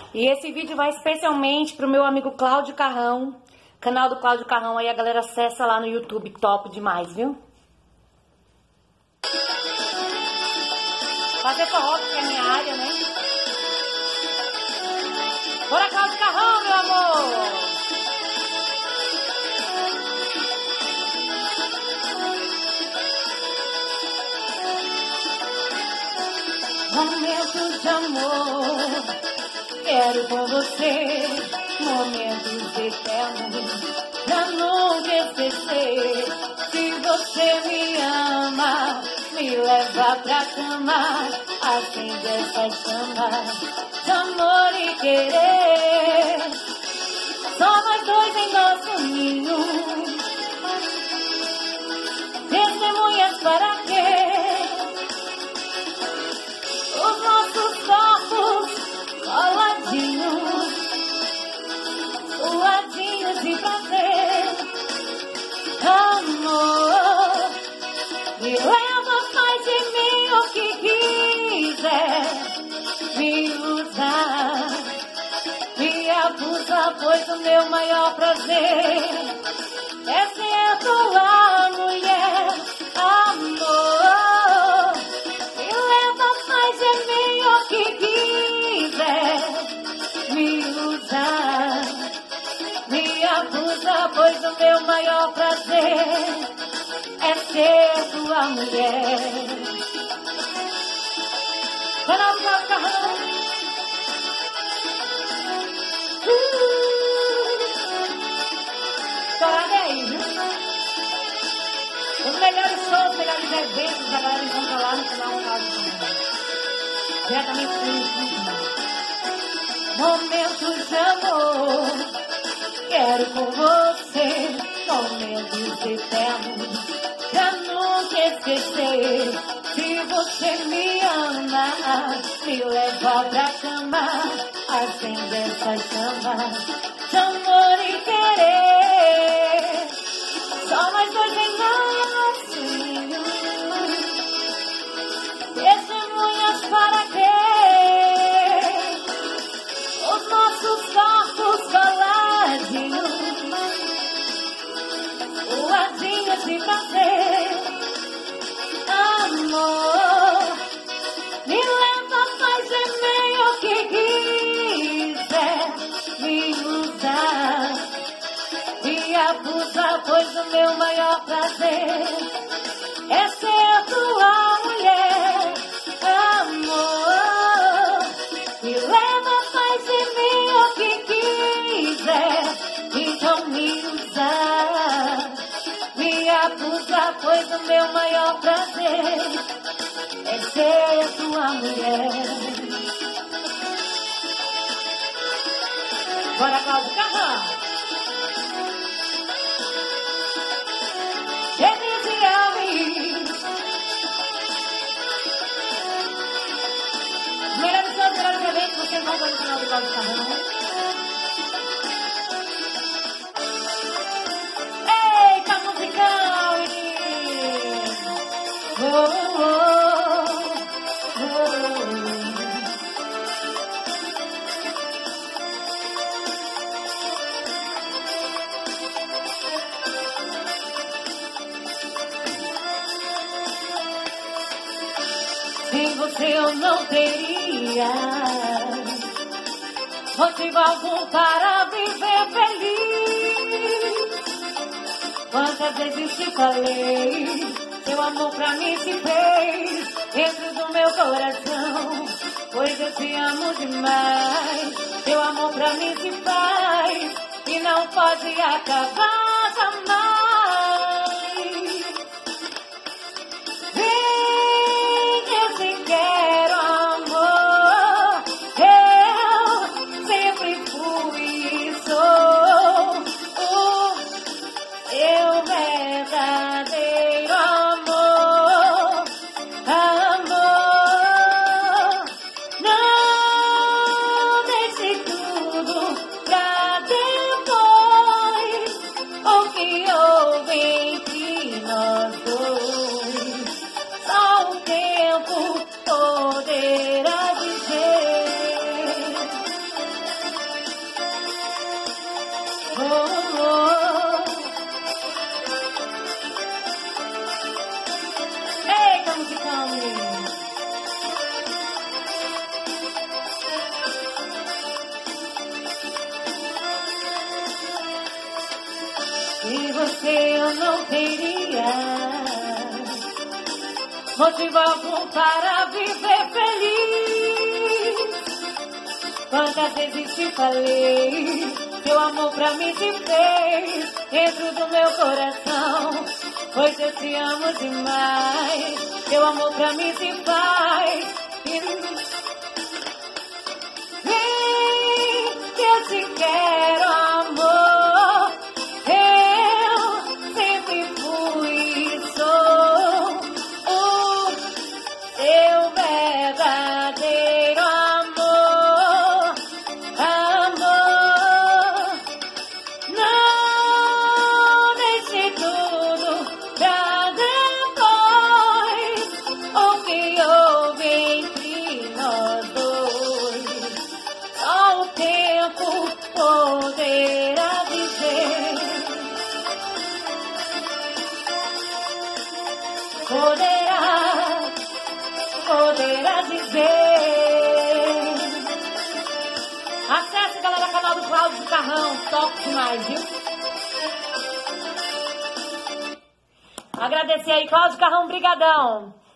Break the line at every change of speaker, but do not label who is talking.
E esse vídeo vai especialmente pro meu amigo Cláudio Carrão. Canal do Cláudio Carrão, aí a galera acessa lá no YouTube, top demais, viu? Fazer forró, que é minha área, né? Bora, Cláudio Carrão, meu amor! Momentos de amor, quero com você, momentos eternos, pra nunca esquecer. Se você me ama, me leva pra cama, acende essa chama de amor e querer. Só nós dois em nosso ninho, testemunhas para quê? Os nossos corpos coladinhos, suadinhos de prazer. Amor, me leva, faz de mim o que quiser. Me usa, me abusa, pois o meu maior prazer é ser tua mulher. Amor, me leva, faz de mim o que quiser. Me usa, me abusa, pois o meu maior prazer é ser tua mulher. Canal do Cláudio Carrão. Parabéns, viu? Os melhores shows, os melhores eventos, a galera encontra lá no canal do Cláudio Carrão. Diretamente do YouTube. Momentos de amor, quero com você, momentos eternos, pra nunca esquecer. Se você me ama, me leva pra cama, acende essa chama de amor e querer. Só nós dois em nosso ninho, testemunhas para quê? Os nossos corpos coladinhos, suadinhos de prazer. Amor, me leva, faz de mim o que quiser. Me usa, me abusa, pois o meu maior prazer é ser tua mulher. Amor, me leva, faz de mim o que quiser. Então me usa, me abusa, pois o meu maior prazer é ser tua mulher. Bora, Cláudio Carrão. Denise Alves. Melhores shows, melhores eventos, você encontra no canal do Cláudio Carrão. Eita, musical, oh, oh, oh. Sem você eu não teria motivo algum para viver feliz. Quantas vezes te falei, seu amor pra mim se fez dentro do meu coração, pois eu te amo demais. Seu amor pra mim se faz e não pode acabar jamais. Vem que se quero amor, eu sempre fui e sou o teu verdadeiro amor. Amor, não deixe tudo pra depois, o que eu você eu não teria motivo algum para viver feliz. Quantas vezes te falei, seu amor pra mim se fez dentro do meu coração, pois eu te amo demais. Seu amor pra mim se faz. Vem, que eu te quero, amor. Eu sempre fui e sou o seu verdadeiro amor. Amor, não deixe tudo pra depois. O que houve entre nós dois, só o tempo poderá dizer. Poderá dizer. Acesse, galera, o canal do Cláudio Carrão. Top demais, viu? Agradecer aí, Cláudio Carrão, brigadão.